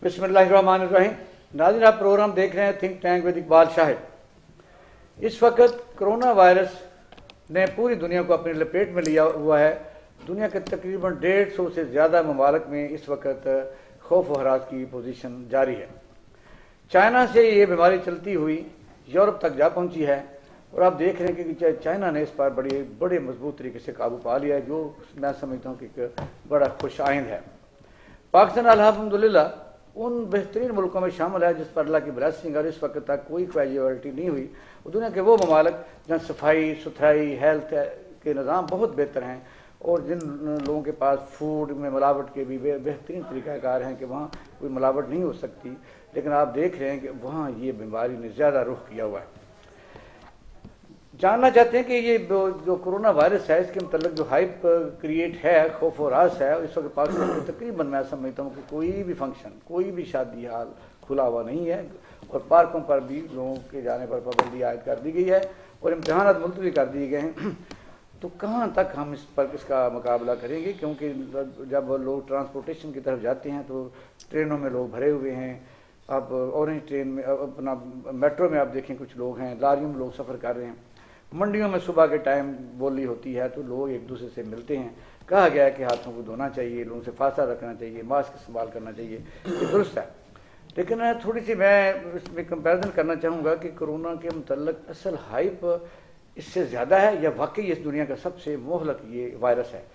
बिस्मिल्लाहिर्रहमानिर्रहीम। नाज़रीन, आप प्रोग्राम देख रहे हैं think tank with Iqbal Shahid. इस वक्त कोरोना वायरस ने पूरी दुनिया को अपनी लपेट में लिया हुआ है। दुनिया के तकरीबन 150 से ज़्यादा ममालिक में इस वक्त खौफ व हरास की पोजीशन जारी है। चाइना से ये बीमारी चलती हुई यूरोप तक जा पहुंची है और आप देख रहे हैं कि चाइना ने इस पर बड़े मजबूत तरीके से काबू पा लिया है, जो मैं समझता हूँ कि एक बड़ा खुश आइंद है। पाकिस्तान अल्हम्दुलिल्लाह उन बेहतरीन मुल्कों में शामिल है जिस पर अल्लाह की ब्लेसिंग और इस वक्त तक कोई कैजुअलिटी नहीं हुई। और दुनिया के वो ममालिक जहाँ सफाई सुथराई हेल्थ के निज़ाम बहुत बेहतर हैं और जिन लोगों के पास फूड में मिलावट के भी बेहतरीन तरीक़ाकार हैं कि वहाँ कोई मिलावट नहीं हो सकती, लेकिन आप देख रहे हैं कि वहाँ ये बीमारी ने ज़्यादा रुख किया हुआ है। जानना चाहते हैं कि ये जो कोरोना वायरस है इसके मतलब जो हाइप क्रिएट है, खौफ और रास है, इस वक्त पाकिस्तान में तकरीबन मैं समझता हूँ कि कोई भी फंक्शन, कोई भी शादी हाल खुला हुआ नहीं है और पार्कों पर भी लोगों के जाने पर पाबंदी आयद कर दी गई है और इम्तहानात मुलतवी कर दिए गए हैं। तो कहाँ तक हम इसका मुकाबला करेंगे, क्योंकि जब लोग ट्रांसपोर्टेशन की तरफ जाते हैं तो ट्रेनों में लोग भरे हुए हैं। अब ऑरेंज ट्रेन में, अपना मेट्रो में आप देखें कुछ लोग हैं, लारियों में लोग सफ़र कर रहे हैं, मंडियों में सुबह के टाइम बोली होती है तो लोग एक दूसरे से मिलते हैं। कहा गया है कि हाथों को धोना चाहिए, लोगों से फासला रखना चाहिए, मास्क इस्तेमाल करना चाहिए, ये दुरुस्त है। लेकिन थोड़ी सी मैं इसमें कंपैरिजन करना चाहूँगा कि कोरोना के मतलब असल हाइप इससे ज़्यादा है या वाकई इस दुनिया का सबसे मोहलक ये वायरस है।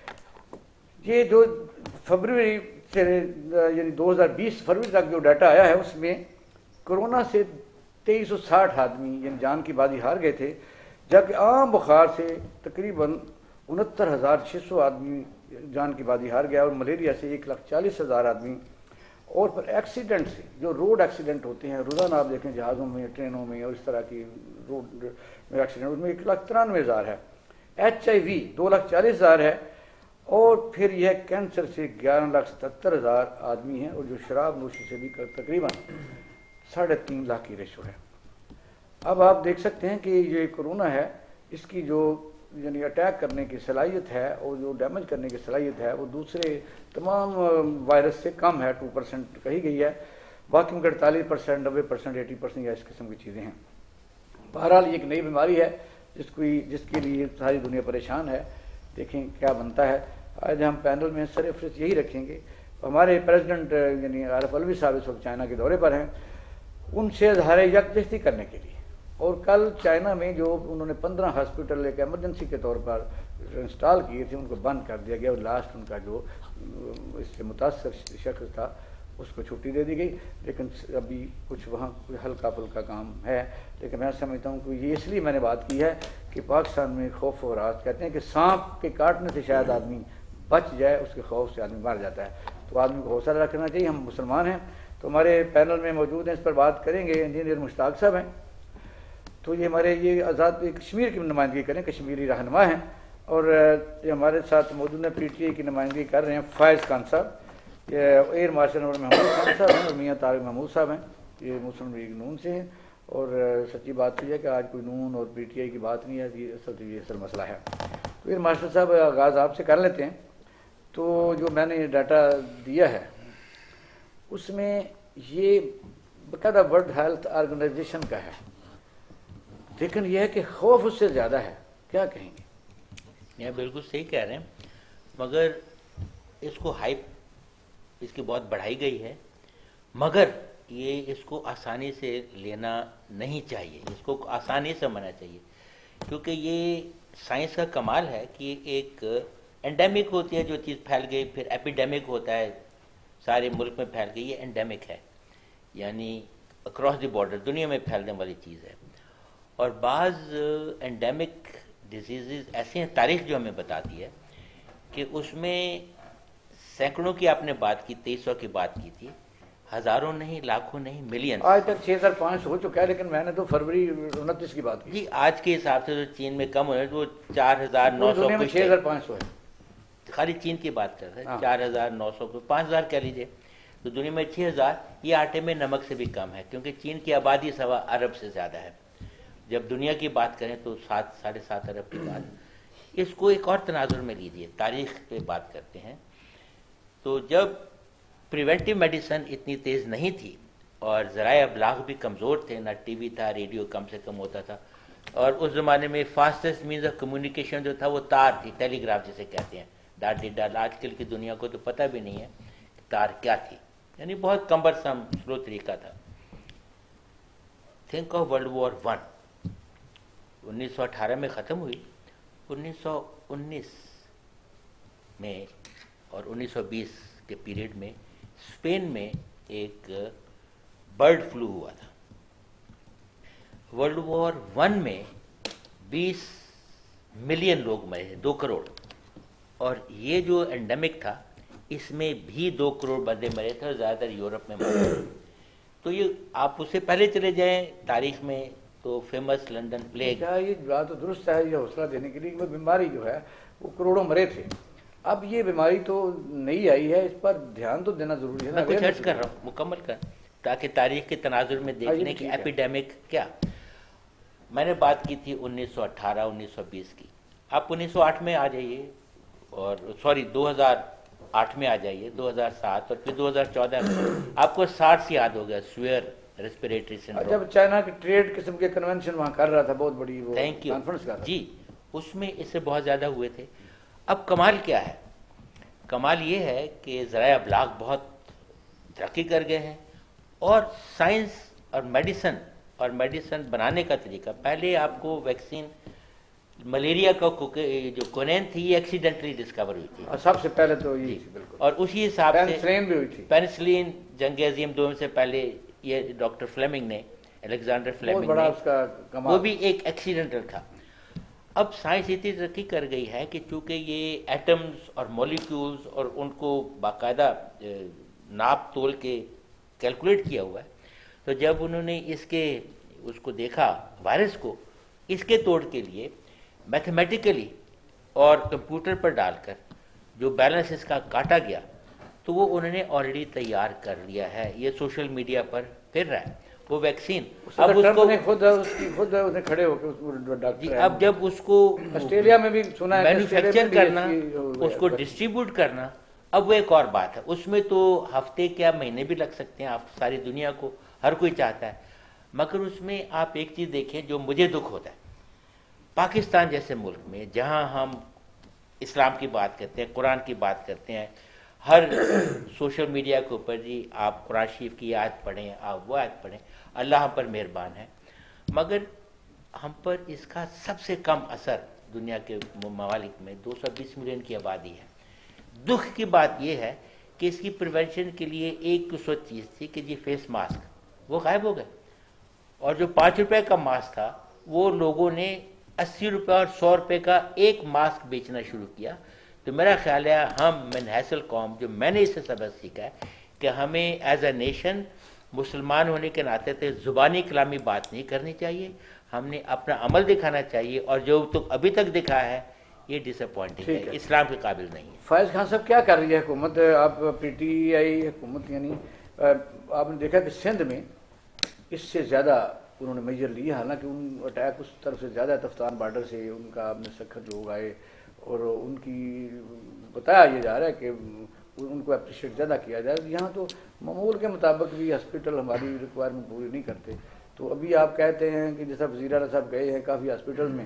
ये जो फरवरी से यानी 2020 फरवरी तक जो डाटा आया है उसमें कोरोना से 2360 आदमी यानी जान की बाजी हार गए थे, जबकि आम बुखार से तकरीबन 69,600 आदमी जान की बाजी हार गया और मलेरिया से 1,40,000 आदमी। और पर एक्सीडेंट से जो रोड एक्सीडेंट होते हैं रोज़ाना आप देखें जहाज़ों में, ट्रेनों में और इस तरह की रोड एक्सीडेंट, उसमें 1,93,000 है। HIV 2,40,000 है और फिर यह कैंसर से 11,77,000 आदमी हैं और जो शराब नोशी से भी तकरीबन 3.5 लाख की रेशो है। अब आप देख सकते हैं कि ये कोरोना है, इसकी जो यानी अटैक करने की सलाहियत है और जो डैमेज करने की सलाहियत है वो दूसरे तमाम वायरस से कम है। 2% कही गई है, बाकी में 48%, 90%, 80% या इस किस्म की चीज़ें हैं। बहरहाल ये एक नई बीमारी है जिसके लिए सारी दुनिया परेशान है। देखें क्या बनता है। आज हम पैनल में सरफरस्त यही रखेंगे। हमारे प्रेसिडेंट यानी आरिफ अलवी साहब इस वक्त चाइना के दौरे पर हैं, उनसे इज़हार यकजहती करने के लिए। और कल चाइना में जो उन्होंने 15 हॉस्पिटल एक एमरजेंसी के तौर पर इंस्टॉल किए थे उनको बंद कर दिया गया और लास्ट उनका जो इससे मुतासर शख्स था उसको छुट्टी दे दी गई। लेकिन अभी कुछ वहाँ कोई हल्का फुल्का काम है, लेकिन मैं समझता हूँ कि ये इसलिए मैंने बात की है कि पाकिस्तान में खौफ और राहत, कहते हैं कि सांप के काटने से शायद आदमी बच जाए, उसके खौफ से आदमी मर जाता है। तो आदमी को हौसला रखना चाहिए। हम मुसलमान हैं। तो हमारे पैनल में मौजूद हैं, इस पर बात करेंगे इंजीनियर मुश्ताक साहब हैं। तो ये हमारे ये आज़ाद कश्मीर की नुमाइंदगी करें, कश्मीरी रहनुमा हैं। और ये हमारे साथ मौजूद हैं PTI की नुमाइंदगी कर रहे हैं फ़ायज़ खान साहब, ये एयर मार्शल महमूद खान साहब हैं और मियाँ तारिक महमूद साहब हैं, ये मुस्लिम लीग नून से हैं। और सच्ची बात तो यह है कि आज कोई नून और PTI की बात नहीं है, ये असल मसला है। तो एयर मार्शल साहब आगाज़ आपसे कर लेते हैं। तो जो मैंने डाटा दिया है उसमें ये बाकायदा वर्ल्ड हेल्थ ऑर्गेनाइजेशन का है, लेकिन यह है कि खौफ उससे ज़्यादा है। क्या कहेंगे? यह बिल्कुल सही कह रहे हैं, मगर इसको हाइप इसकी बहुत बढ़ाई गई है, मगर ये इसको आसानी से लेना नहीं चाहिए, इसको आसानी से मना चाहिए, क्योंकि ये साइंस का कमाल है कि एक एंडेमिक होती है जो चीज़ फैल गई, फिर एपिडेमिक होता है, सारे मुल्क में फैल गई। ये एंडेमिक है, यानी अक्रॉस द बॉर्डर दुनिया में फैलने वाली चीज़ है। और बाज़ एंडेमिक डिजीज़ ऐसे हैं, तारीख जो हमें बताती है कि उसमें सैकड़ों की आपने बात की, 2300 की बात की थी, हज़ारों नहीं, लाखों नहीं, मिलियन। आज तक 6,500 हो चुका है, लेकिन मैंने तो फरवरी 29 की बात की जी। आज के हिसाब से जो चीन में कम हो रहा है वो 4,900 में 6,500 है। खाली चीन की बात कर रहे हैं, 4,900 को 5,000 कह लीजिए, तो दुनिया में 6,000। ये आटे में नमक से भी कम है, क्योंकि चीन की आबादी 1.25 अरब से ज़्यादा है। जब दुनिया की बात करें तो 7-7.5 अरब की बात। इसको एक और तनाजुर में लीजिए, तारीख पे बात करते हैं। तो जब प्रिवेंटिव मेडिसिन इतनी तेज़ नहीं थी और ज़राए अबलाग भी कमज़ोर थे, ना टीवी था, रेडियो कम से कम होता था, और उस ज़माने में फास्टेस्ट मीन्स ऑफ कम्युनिकेशन जो था वो तार थी, टेलीग्राफ जिसे कहते हैं, डाक डिडाल। आजकल की दुनिया को तो पता भी नहीं है कि तार क्या थी, यानी बहुत कम्बरसम स्लो तरीका था। Think of world war one 1918 में ख़त्म हुई, 1919 में और 1920 के पीरियड में स्पेन में एक बर्ड फ्लू हुआ था। वर्ल्ड वॉर वन में 20 मिलियन लोग मरे, 2 करोड़, और ये जो एंडेमिक था इसमें भी 2 करोड़ बंदे मरे थे और ज़्यादातर यूरोप में मरे थे। तो ये आप उससे पहले चले जाएं तारीख में तो फेमस लंदन प्लेग। क्या ये बात तो दुरुस्त है, ये हौसला देने के लिए, वो बीमारी जो है वो करोड़ों मरे थे, अब ये बीमारी तो नहीं आई है, इस पर ध्यान तो देना जरूरी है ना। मैं कुछ अर्ज कर रहा हूँ, मुकम्मल कर, ताकि तारीख के तनाजुर में देखने की एपिडेमिक क्या। मैंने बात की थी 1918 1920 की, आप 1908 में आ जाइए, और सॉरी 2008 में आ जाइए, 2007 और फिर 2014 में आपको सार्स याद हो गया, स्वेयर रेस्पिरेटरी सिंड्रोम। जब चाइना के ट्रेड किस्म के कन्वेंशन वहाँ कर रहा था, बहुत बड़ी वो थैंक यू कॉन्फ्रेंस कर रहा जी, उसमें इससे बहुत ज़्यादा हुए थे। अब कमाल क्या है, कमाल ये है कि ज़राए अबलाग बहुत तरक्की कर गए हैं, और साइंस और मेडिसिन बनाने का तरीका, पहले आपको वैक्सीन मलेरिया का जो कोनेन थी ये एक्सीडेंटली डिस्कवर हुई थी, और सबसे पहले तो ये बिल्कुल, और उसी हिसाब से पेनिसिलिन भी हुई थी। पेनिसिलिन जंग अज़ीम 2 से पहले ये डॉक्टर फ्लेमिंग ने, अलेक्जेंडर फ्लेमिंग बड़ा ने, उसका कमाल, वो भी एक एक्सीडेंटल था। अब साइंस इतनी तरक्की कर गई है कि चूंकि ये एटम्स और मॉलिक्यूल्स और उनको बाकायदा नाप तोल के कैलकुलेट किया हुआ है, तो जब उन्होंने उसको देखा वायरस को, इसके तोड़ के लिए मैथमेटिकली और कंप्यूटर पर डालकर जो बैलेंस इसका काटा गया, तो वो उन्होंने ऑलरेडी तैयार कर लिया है, ये सोशल मीडिया पर फिर रहा है वो वैक्सीन। अब उसको खुद उसने खड़े होकर डॉक्टर, अब जब उसको ऑस्ट्रेलिया में भी सुना है मैन्युफैक्चर करना, उसको डिस्ट्रीब्यूट करना, अब वो एक और बात है, उसमें तो हफ्ते क्या महीने भी लग सकते हैं, आप सारी दुनिया को हर कोई चाहता है, मगर उसमें आप एक चीज़ देखें जो मुझे दुख होता है, पाकिस्तान जैसे मुल्क में जहां हम इस्लाम की बात करते हैं, कुरान की बात करते हैं, हर सोशल मीडिया के ऊपर जी आप कुरान शरीफ की आयत पढ़ें, आप वो आयत पढ़ें, अल्लाह हम पर मेहरबान है, मगर हम पर इसका सबसे कम असर दुनिया के ममालिक में 220 मिलियन की आबादी है। दुख की बात यह है कि इसकी प्रिवेंशन के लिए एक सोच चीज़ थी कि जी फेस मास्क, वो गायब हो गए, और जो 5 रुपए का मास्क था वो लोगों ने 80 रुपये और 100 रुपये का एक मास्क बेचना शुरू किया। तो मेरा ख्याल है हम मनहसल कौम, जो मैंने इससे सबक सीखा है कि हमें एज अ नेशन मुसलमान होने के नाते तो ज़ुबानी कलामी बात नहीं करनी चाहिए, हमने अपना अमल दिखाना चाहिए, और जो तो अभी तक दिखा है ये डिसअपॉइंटिंग है, इस्लाम के काबिल नहीं है। फैज़ खान साहब क्या कर रही है हुकूमत, आप PTI हुकूमत, यानी आपने देखा कि सिंध में इससे ज़्यादा उन्होंने मेजर लिया, हालांकि उन अटैक उस तरफ से ज़्यादा तफ्तान बॉर्डर से उनका आपने सख्त लोग आए, और उनकी बताया ये जा रहा है कि उनको अप्रिशिएट ज़्यादा किया जाए। यहाँ तो मामूल के मुताबिक भी हॉस्पिटल हमारी रिक्वायरमेंट पूरी नहीं करते, तो अभी आप कहते हैं कि जैसा वज़ीर आला साहब गए हैं काफ़ी हॉस्पिटल में,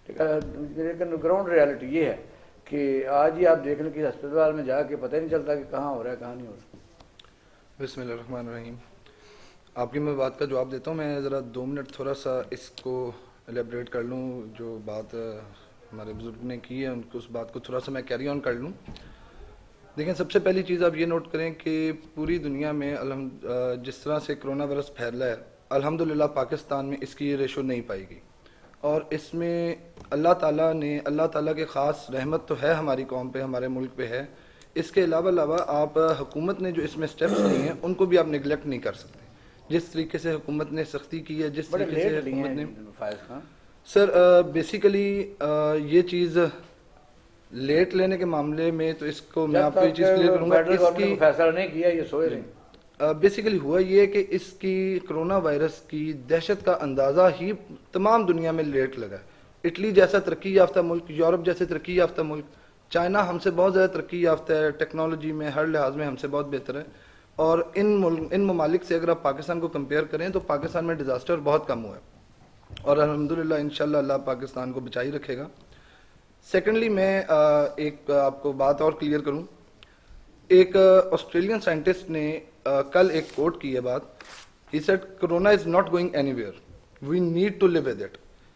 लेकिन ग्राउंड रियलिटी ये है कि आज ही आप देख लें कि अस्पताल में जाके पता ही नहीं चलता कि कहाँ हो रहा है कहाँ नहीं हो रहा। बिस्मिल्लाहिर्रहमानिर्रहीम। आपकी मैं बात का जवाब देता हूँ, मैं ज़रा 2 मिनट थोड़ा सा इसको एलेबरेट कर लूँ, जो बात हमारे बुजुर्ग ने की है उनको, उस बात को थोड़ा सा मैं कैरी ऑन कर लूँ। देखें, सबसे पहली चीज़ आप ये नोट करें कि पूरी दुनिया में जिस तरह से कोरोना वायरस फैला है, अल्हम्दुलिल्लाह पाकिस्तान में इसकी ये रेशो नहीं पाई गई, और इसमें अल्लाह ताला के ख़ास रहमत तो है हमारी कौम पे, हमारे मुल्क पे है। इसके अलावा आप हुकूमत ने जो इसमें स्टेप्स लिए हैं उनको भी आप निगलेक्ट नहीं कर सकते। जिस तरीके से हुकूमत ने सख्ती की है, जिस तरीके से हुकूमत ने, सर बेसिकली ये चीज़ लेट लेने के मामले में तो इसको मैं आपको ये चीज़ क्लियर करूँगा, इसकी फैसला नहीं किया, ये सोए रहे। बेसिकली हुआ ये कि इसकी कोरोना वायरस की दहशत का अंदाज़ा ही तमाम दुनिया में लेट लगा। इटली जैसा तरक्की याफ्ता मुल्क, यूरोप जैसे तरक्की याफ्ता मुल्क, चाइना हमसे बहुत ज़्यादा तरक्की याफ्ता है, टेक्नोलॉजी में हर लिहाज में हमसे बहुत बेहतर है, اور ان ممالک سے اگر آپ پاکستان کو کمپیئر کریں تو پاکستان میں ڈیزاسٹر بہت کم ہوا ہے اور الحمدللہ انشاءاللہ اللہ پاکستان کو بچائی رکھے گا. سیکنڈلی میں ایک آپ کو بات اور کلیئر کروں. ایک آسٹریلین سائنٹسٹ نے کل ایک کوٹ کی ہے بات. He said corona is not going anywhere, we need to live with it.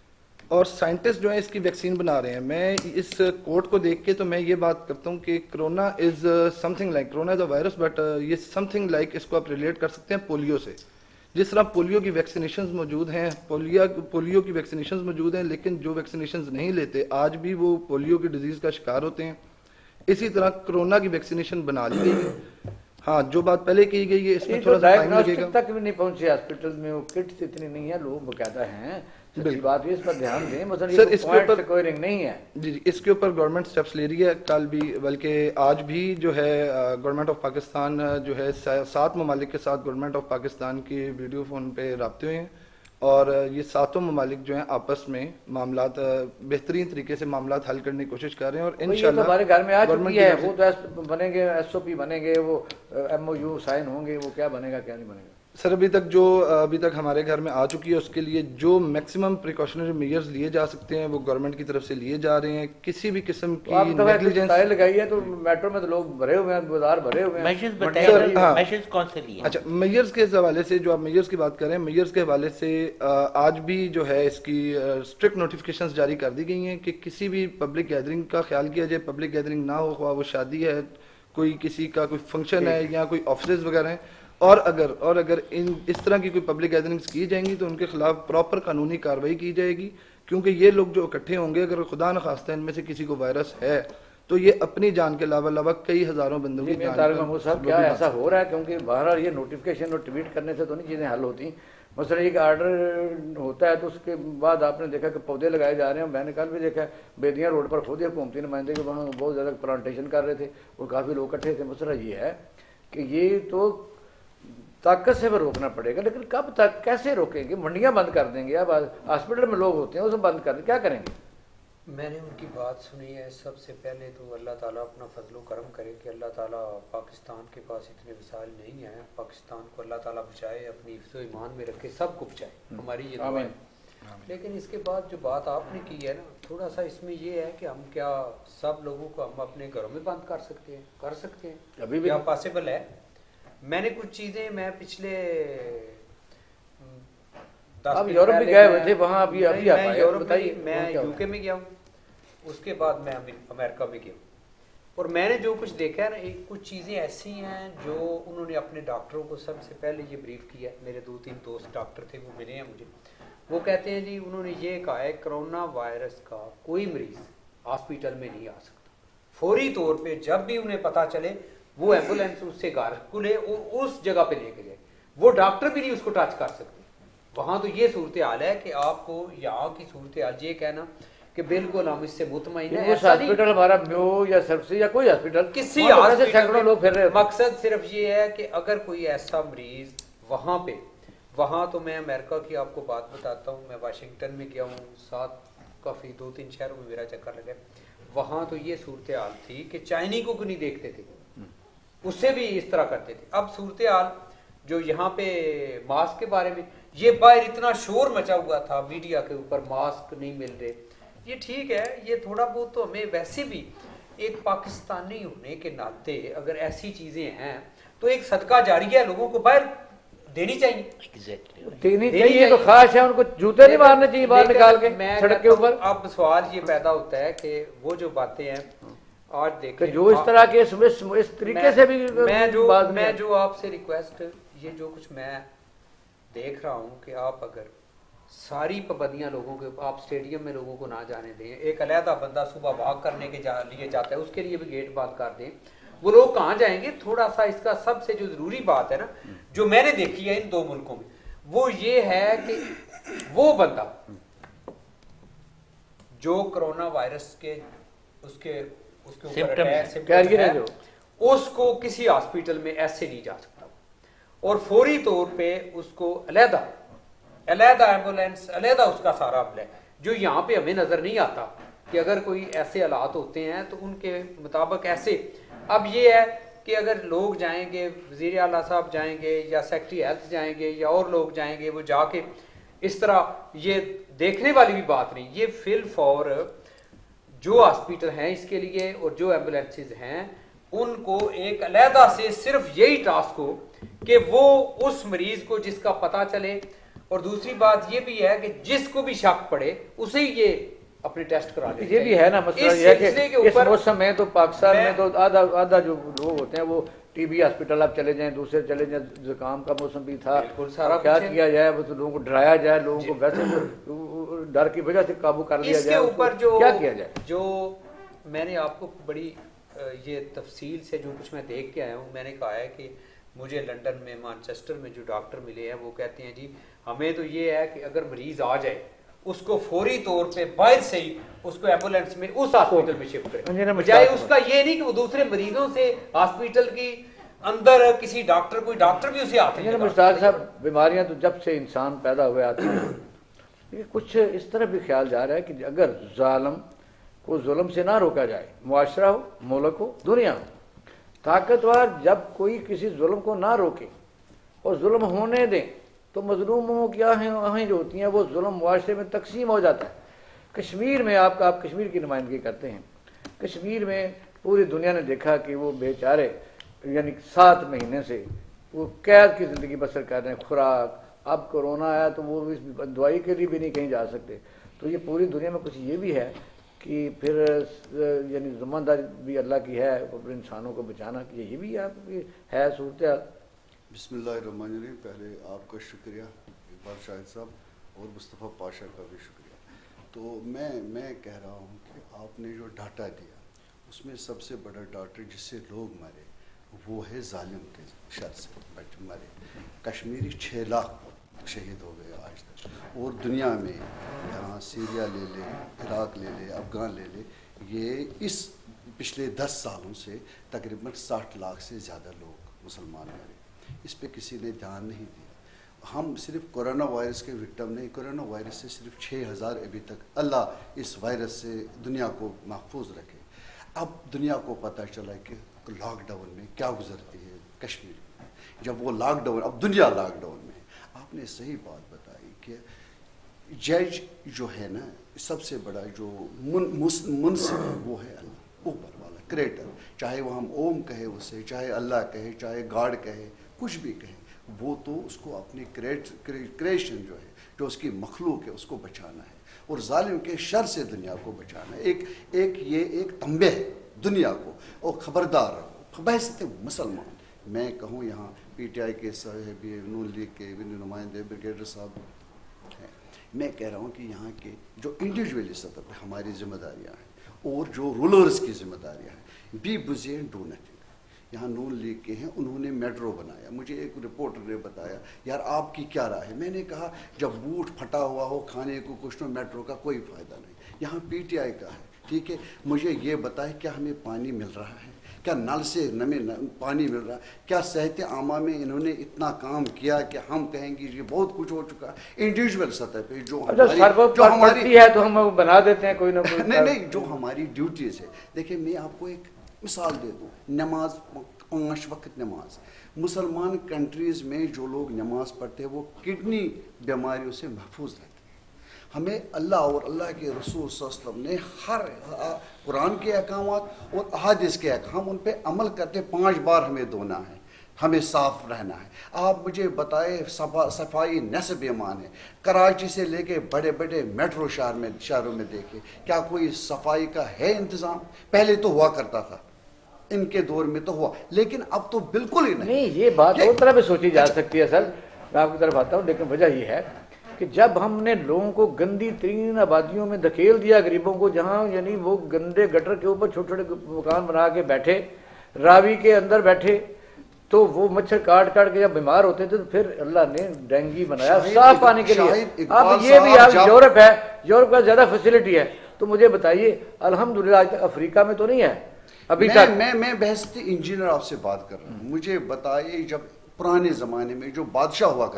اور سائنٹسٹ جو ہیں اس کی ویکسین بنا رہے ہیں. میں اس کوٹ کو دیکھ کے تو میں یہ بات کرتا ہوں کہ corona is something like, corona is a virus but یہ سم تھنگ لائک, اس کو آپ ریلیٹ کر سکتے ہیں پولیو سے. جس طرح پولیو کی ویکسینیشنز موجود ہیں, پولیو کی ویکسینیشنز موجود ہیں, لیکن جو ویکسینیشنز نہیں لیتے آج بھی وہ پولیو کی ڈیزیز کا شکار ہوتے ہیں. اسی طرح کرونا کی ویکسینیشن بنا لی گئی ہے. ہاں جو بات پہلے کی گئی ہے اس میں تھوڑا سا ٹائم لگے گا. تک بھی نہیں پہنچے ہاسپٹل میں, وہ کٹس اتنی نہیں ہیں, لوگ باقاعدہ ہیں. سچی بات اس پر دھیان دیں. سر اس کے اوپر کوئی رنگ نہیں ہے. جی اس کے اوپر گورنمنٹ سٹیپس لے رہی ہے. کل بھی بلکہ آج بھی جو ہے گورنمنٹ آف پاکستان جو ہے 7 ممالک کے ساتھ گورنمنٹ آف پاکستان کی ویڈیو فون پہ رابطے ہوئے ہیں اور یہ 7 ممالک جو ہیں آپس میں معاملات بہترین طریقے سے معاملات حل کرنے کی کوشش کر رہے ہیں. اور انشاءاللہ ہمارے گھر میں آ چکی ہے, وہ تو بنیں گے ایس او پی بنیں گے, وہ ایم او یو سائن ہوں گے, وہ کیا بنے گا کیا نہیں بنے گا. سر ابھی تک ہمارے گھر میں آ چکی ہے, اس کے لیے جو میکسیمم پریکاشنری میئرز لیے جا سکتے ہیں وہ گورنمنٹ کی طرف سے لیے جا رہے ہیں. کسی بھی قسم کی نیگلیجنس لگائی ہے تو میٹرو میں تو لوگ بھرے ہوئے ہیں, بازار بھرے ہوئے ہیں. میشرز کون سے لیے؟ اچھا میئرز کے حوالے سے, جو آپ میئرز کی بات کریں, میئرز کے حوالے سے آج بھی جو ہے اس کی اسٹرکٹ نوٹیفکیشنز جاری کر دی گئی ہیں کہ کسی بھی پبلک گیدرنگ کا خیال کیا جائے. پبلک گیدرنگ نہ ہو, خواہ وہ شادی ہے, کوئی کسی کا کوئی فنکشن ہے یا کوئی آفسز وغیرہ ہیں. اور اگر اس طرح کی کوئی پبلک گیدرنگز کی جائیں گی تو ان کے خلاف پراپر قانونی کارروائی کی جائے گی. کیونکہ یہ لوگ جو اکٹھے ہوں گے, اگر خدا نخواستہ ان میں سے کسی کو وائرس ہے تو یہ اپنی جان کے علاوہ کئی ہزاروں بندوں کی جان. محمود صاحب کیا ایسا ہو رہا ہے؟ کیونکہ بہرحال یہ نوٹیفکیشن اور ٹویٹ کرنے سے تو نہیں چیزیں حل ہوتی. مثلا ایک آرڈر ہوتا ہے تو اس کے بعد آپ نے دیکھا کہ پودے لگائے جا رہے ہیں. میں نے کل بھی دیکھا بیدیاں روڈ پر خود حکومتی نمائندے کے وہاں بہت زیادہ پلانٹیشن کر رہے تھے اور کافی لوگ اکٹھے تھے. مسئلہ یہ ہے کہ یہ تو طاقت سے وہ روکنا پڑے گا, لیکن کب تک, کیسے روکیں گے؟ منڈیاں بند کر دیں گے, اب ہاسپٹل میں لوگ ہوتے ہیں اسے بند کر دیں, کیا کریں گے؟ میں نے ان کی بات سنی ہے. سب سے پہلے تو اللہ تعالیٰ اپنا فضل و کرم کرے کہ اللہ تعالیٰ پاکستان کے پاس اتنے وسائل نہیں ہیں. پاکستان کو اللہ تعالیٰ بچائے, اپنی حفظ و ایمان میں رکھے, سب کو بچائے, ہماری یہ دعا ہے. لیکن اس کے بعد جو بات آپ نے کی ہے نا, تھوڑا سا اس میں یہ ہے کہ ہم کیا سب لوگوں کو ہم اپنے گھروں میں بند کر سکتے ہیں ابھی بھی کیا پاسبل ہے؟ میں نے کچھ چیزیں میں پچھلے اب یورپ بھی گئے ہوئے تھے, وہاں ابھی میں یو کے میں گیا ہوں, اس کے بعد میں امریکہ میں گیا ہوں, اور میں نے جو کچھ دیکھا ہے نا, کچھ چیزیں ایسی ہیں جو انہوں نے اپنے ڈاکٹروں کو سب سے پہلے یہ بریف کیا ہے. میرے 2-3 دوست ڈاکٹر تھے, وہ ملے ہیں مجھے, وہ کہتے ہیں جی انہوں نے یہ کہا ہے کرونا وائرس کا کوئی مریض ہاسپٹل میں نہیں آ سکتا. فوری طور پہ جب بھی انہیں پتہ چلے وہ ایمبولینس اس سے گھر کو لے اور اس جگہ پہ لے کے جائے. وہ ڈاکٹر بھی نہیں اس کو ٹچ کر سکتے. وہاں تو یہ صورتحال ہے کہ آپ کو یہاں کی صورتحال یہ کہنا کہ بالکل ہم اس سے مطمئن ہیں. ہاسپٹل ہمارا میو یا سرفسی یا کوئی ہاسپٹل, کسی سینکڑوں لوگ پھر رہے, مقصد صرف یہ ہے کہ اگر کوئی ایسا مریض وہاں تو میں امریکہ کی آپ کو بات بتاتا ہوں. میں واشنگٹن میں گیا ہوں, 7 کافی 2-3 شہروں میں میرا چکر لگا. وہاں تو یہ صورتحال تھی کہ چائنی کو نہیں دیکھتے تھے, اس سے بھی اس طرح کرتے تھے. اب صورتحال جو یہاں پہ ماسک کے بارے میں, یہ باہر اتنا شور مچا ہوا تھا میڈیا کے اوپر, ماسک نہیں مل رہے. یہ ٹھیک ہے, یہ تھوڑا بہت تو ہمیں ویسے بھی ایک پاکستانی ہونے کے ناطے اگر ایسی چیزیں ہیں تو ایک صدقہ جاریہ لوگوں کو باہر دینی چاہیے. دینی چاہیے تو خواہش ہے, ان کو جوتے نہیں مارنے چاہیے باہر نکال کے سڑک کے اوپر. اب سوال یہ پیدا ہوتا ہے کہ وہ جو باتیں ہیں آج دیکھیں, جو اس طرح کے اس طریقے سے بھی میں جو آپ سے ریکویسٹ, یہ جو کچھ میں دیکھ رہا ہوں کہ آپ اگر ساری پابندیاں لوگوں کے, آپ اسٹیڈیم میں لوگوں کو نہ جانے دیں, ایک علیحدہ بندہ صبح واک کرنے کے لیے جاتا ہے اس کے لیے بھی گیٹ بند کر دیں, وہ لوگ کہاں جائیں گے؟ تھوڑا سا اس کا سب سے جو ضروری بات ہے نا, جو میں نے دیکھی ہے ان 2 ملکوں میں, وہ یہ ہے کہ وہ بندہ جو کرونا وائرس کے اس کے اوپر ہے, اس کو کسی ہاسپٹل میں ایسے نہیں جا سکتا, اور فوری طور پہ اس کو علیحدہ ایمبولینس, علیحدہ اس کا سارا عمل ہے, جو یہاں پہ ہمیں نظر نہیں آتا کہ اگر کوئی ایسے حالات ہوتے ہیں تو ان کے مطابق ایسے. اب یہ ہے کہ اگر لوگ جائیں گے، وزیر اعلیٰ صاحب جائیں گے یا سیکٹری ہیلتھ جائیں گے یا اور لوگ جائیں گے، وہ جا کے اس طرح یہ دیکھنے والی بھی بات نہیں. یہ فی الفور جو ہاسپٹل ہیں اس کے لیے اور جو ایمبولینسز ہیں ان کو ایک علیحدہ سے صرف یہی ٹاسک ہو کہ وہ اس مریض کو جس کا پتہ چلے، اور دوسری بات یہ بھی ہے کہ جس کو بھی شک پڑے اسے ہی یہ اپنے ٹیسٹ کرا لے. یہ بھی ہے نا مسئلہ یہ ہے کہ اس موسم میں تو پاکستان میں تو آدھا جو لوگ ہوتے ہیں وہ ٹی بی ہاسپٹل آپ چلے جائیں، دوسرے چلے جائیں، زکام کا موسم بھی تھا، کیا کیا جائے، وہ لوگوں کو ڈرایا جائے، لوگوں کو ویسے ڈر کی وجہ سے قابو کر لیا جائے. اس کے اوپر جو کیا کیا جائے؟ جو میں نے آپ کو بڑی یہ تفصیل سے جو کچھ میں دیکھ کے آیا ہوں، میں نے کہا ہے کہ مجھے لنڈن میں مانچسٹر میں جو ڈاکٹر ملے ہیں وہ کہتے ہیں جی ہمیں تو یہ ہے کہ اگر مریض آ جائے اس کو فوری طور پہ باہر سے ہی اس کو ایمبولینس میں اس ہاسپٹل میں شفٹ کرے، بجائے اس کا یہ نہیں کہ وہ دوسرے مریضوں سے ہاسپٹل کی اندر کسی ڈاکٹر کوئی ڈاکٹر بھی اسے آتے ہیں. مشتاق صاحب بیماریاں تو جب سے انسان پیدا ہوئے آتی ہیں، کچھ اس طرح بھی خیال جا رہا ہے کہ اگر ظالم کو ظلم سے نہ روکا جائے، معاشرہ ہو، ملک ہو، دنیا ہو، طاقتور جب کوئی کسی ظلم کو نہ روکے اور ظلم ہونے دیں تو مظلوموں کی آہیں جو ہوتی ہیں وہ ظلم معاشرے میں تقسیم ہو جاتا ہے. کشمیر میں آپ کشمیر کی نمائندگی کرتے ہیں، کشمیر میں پوری دنیا نے دیکھا کہ وہ بیچارے یعنی 7 مہینے سے وہ قید کی زندگی بسر کر رہے ہیں. خوراک، اب کورونا آیا تو وہ اس دوائی کے لیے بھی نہیں کہیں جا سکتے. تو یہ پوری دنیا میں کچھ یہ بھی ہے کہ پھر یعنی ذمہ داری بھی اللہ کی ہے اپنے انسانوں کو بچانا، کہ یہ بھی آپ کی ہے صورتحال. بسم اللہ الرحمن الرحیم. پہلے آپ کا شکریہ اقبال شاہد صاحب اور مصطفیٰ پاشا کا بھی شکریہ. تو میں کہہ رہا ہوں کہ آپ نے جو ڈاٹا دیا اس میں سب سے بڑا ڈاٹا جس سے لوگ مرے وہ ہے ظالم کے شر سے مرے. کشمیری 6 لاکھ شہید ہو گئے آج تک، اور دنیا میں یہاں سیریا لے لے، عراق لے لے، افغان لے لے، یہ اس پچھلے 10 سالوں سے تقریباً 60 لاکھ سے زیادہ لوگ مسلمان مرے. اس پہ کسی نے دھیان نہیں دیا. ہم صرف کورونا وائرس کے وکٹم نہیں، کورونا وائرس سے صرف 6000 ابھی تک، اللہ اس وائرس سے دنیا کو محفوظ رکھے. اب دنیا کو پتہ چلا کہ لاک ڈاؤن میں کیا گزرتی ہے کشمیر میں. جب وہ لاک ڈاؤن، اب دنیا لاک ڈاؤن میں ہے. آپ نے صحیح بات بتائی کہ جج جو ہے نا سب سے بڑا جو منصف ہے وہ ہے اللہ، اوپر والا کریٹر. چاہے وہ ہم اوم کہے اسے، چاہے اللہ کہے، چاہے گاڈ کہے، کچھ بھی کہے، وہ تو اس کو اپنی کریشن جو ہے، جو اس کی مخلوق ہے، اس کو بچانا ہے اور ظالم کے شر سے دنیا کو بچانا ہے. ایک تنبیہ ہے دنیا کو، اور خبردار رہو بحث مسلمان. میں کہوں یہاں پی ٹی آئی کے صاحب، نون لیگ کے نمائندے بریگیڈر صاحب ہیں، میں کہہ رہا ہوں کہ یہاں کے جو انڈیویجولی سطح پہ ہماری ذمہ داریاں ہیں اور جو رولرز کی ذمہ داریاں ہیں، be busy and do nothing. یہاں نون لیگ کے ہیں، انہوں نے میٹرو بنایا. مجھے ایک رپورٹر نے بتایا یار آپ کی کیا رائے ہے. میں نے کہا جب بوٹ پھٹا ہوا ہو کھانے کو کچھ تو میٹرو کا کوئی فائدہ نہیں. یہاں پی ٹی آئی کا ہے، ٹھیک ہے. مجھے یہ بتائے کیا ہمیں پانی مل رہا ہے، کیا نل سے پانی مل رہا ہے، کیا صحت عامہ میں انہوں نے اتنا کام کیا کہ ہم کہیں گے یہ بہت کچھ ہو چکا. انڈیویجول سطح پہ جو ہماری ہے تو ہم بنا دیتے ہیں کوئی نہ کوئی. نہیں جو ہماری ڈیوٹیز ہے. دیکھیں میں آپ کو ایک مثال دے دوں. نماز 5 وقت نماز. مسلمان کنٹریز میں جو لوگ نماز پڑھتے ہیں وہ کڈنی بیماریوں سے محفوظ رہتے ہیں. ہمیں اللہ اور اللہ کے رسول صلی اللہ علیہ وسلم نے ہر قرآن کے احکامات اور احادیث کے احکام ہم ان پہ عمل کرتے. 5 بار ہمیں دھونا ہے، ہمیں صاف رہنا ہے. آپ مجھے بتائے صفائی نصب ایمان ہے. کراچی سے لے کے بڑے بڑے میٹرو شہروں میں دیکھے کیا کوئی صفائی کا ہے انتظام؟ پہلے تو ہوا کرتا تھا، ان کے دور میں تو ہوا، لیکن اب تو بالکل ہی نہیں. یہ بات اور طرح پہ سوچی جا سکتی ہے سر، میں آپ کی طرف آتا ہوں. لیکن وجہ یہ ہے کہ جب ہم نے لوگوں کو گندی ترین آبادیوں میں دھکیل دیا، غریبوں کو، جہاں یعنی وہ گندے گٹر کے اوپر چھوٹے چھوٹے مکان بنا کے بیٹھے، راوی کے اندر بیٹھے، تو وہ مچھر کاٹ کے جب بیمار ہوتے تھے تو پھر اللہ نے ڈینگی بنایا صاف پانی کے لیے. اب یہ بھی یورپ ہے، یورپ کا زیادہ فیسلٹی ہے. تو مجھے بتائیے الحمدللہ آج تک افریقہ میں تو نہیں ہے ابھی تک. میں بحث انجینئر آپ سے بات کر رہا ہوں. مجھے بتائیے جب پرانے زمانے میں جو بادشاہ ہوا کرتے تھے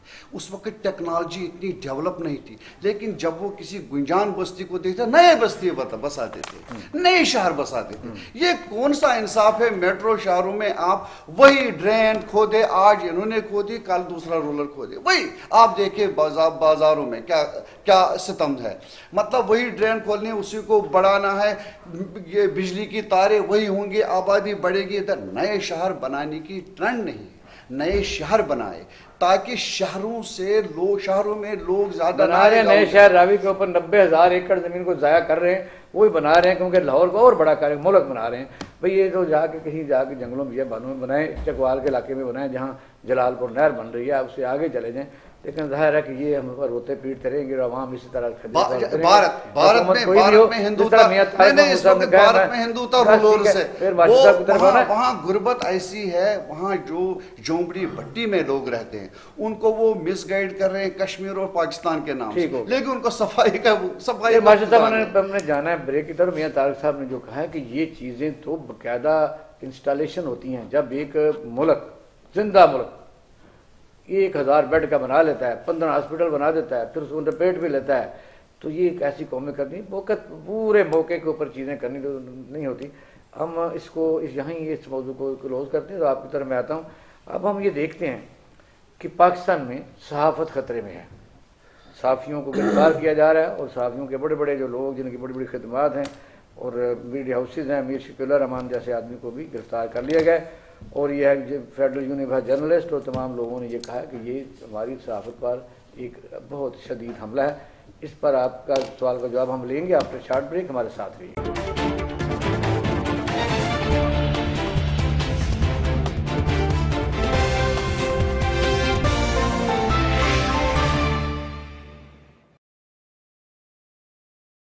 उस वक्त टेक्नोलॉजी इतनी डेवलप नहीं थी, लेकिन जब वो किसी गुंजान बस्ती को देखते नए बस्ती बसाते थे, नए शहर बसाते थे। ये कौन सा इंसाफ है? मेट्रो शहरों में आप वही ड्रेन खोदे, आज इन्होंने खोदी, कल दूसरा रोलर खोदे, वही आप देखिए बाजारों में क्या क्या सितम है। मतलब वही ड्रेन खोलनी, उसी को बढ़ाना है, ये बिजली की तारें वही होंगी, आबादी बढ़ेगी। इधर नए शहर बनाने की ट्रेंड नहीं, नए शहर बनाए ताकि शहरों में लोग ज्यादा बना रहे हैं नए शहर। रावी के ऊपर 90,000 एकड़ जमीन को ज़ाया कर रहे हैं, वही बना रहे हैं क्योंकि लाहौर को और बड़ा कार्य मुल्क बना रहे हैं। भाई ये तो जाके कहीं जाके जंगलों में या बानों में बनाए, चकवाल के इलाके में बनाए जहाँ जलालपुर नहर बन रही है, उससे आगे चले जाएं। लेकिन जाहिर है कि ये हम पर रोते पीटते रहेंगे और आवाम इसी तरह भारत में हिंदुत्व रूलर से वहाँ गुर्बत ऐसी है, वहाँ जो झोंपड़ी भट्टी में लोग रहते हैं उनको वो मिसगाइड कर रहे हैं कश्मीर और पाकिस्तान के नाम से, लेकिन उनको सफाई हमने जाना है ब्रेक की तरफ। मियां तारिक साहब ने जो कहा है कि ये चीज़ें तो बाकायदा इंस्टॉलेशन होती हैं। जब एक मुल्क, जिंदा मुल्क 1000 बेड का बना लेता है, 15 हॉस्पिटल बना देता है, फिर उसको लपेट भी लेता है, तो ये एक ऐसी कौमें करनी पूरे मौके के ऊपर चीज़ें करनी तो नहीं होती। हम इसको यहाँ ही इस मौजू को क्लोज करते हैं। तो आपकी तरफ मैं आता हूँ। अब हम ये देखते हैं कि पाकिस्तान में सहाफ़त ख़तरे में है, सहाफ़ियों को गिरफ्तार किया जा रहा है और सहाफ़ियों के बड़े बड़े जो लोग जिनकी बड़ी बड़ी खिदमात हैं और मीडिया हाउसेज हैं, मीर शकील रहमान जैसे आदमी को भी गिरफ्तार कर लिया गया। और यह है फेडरल यूनिवर्सिटी जर्नलिस्ट और तमाम लोगों ने ये कहा कि ये हमारी सहाफ़त पर एक बहुत शदीद हमला है। इस पर आपका सवाल का जवाब हम लेंगे आफ्टर शॉर्ट ब्रेक। हमारे साथ रहिए।